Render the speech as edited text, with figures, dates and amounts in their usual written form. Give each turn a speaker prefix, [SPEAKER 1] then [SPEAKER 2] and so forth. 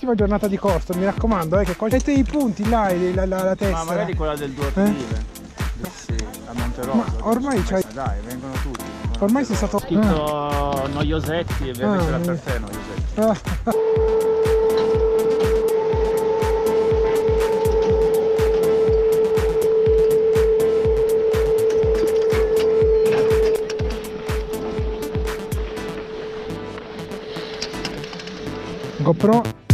[SPEAKER 1] prossima giornata di costo, mi raccomando, che qua c'è i punti là, la testa.
[SPEAKER 2] Ma magari quella del 2 aprile. Sì, a Monterosa.
[SPEAKER 1] Ma ormai c'hai...
[SPEAKER 2] Dai, vengono tutti.
[SPEAKER 1] Ormai sei stato...
[SPEAKER 2] Scritto Noiosetti e invece era per te Noiosetti.
[SPEAKER 1] GoPro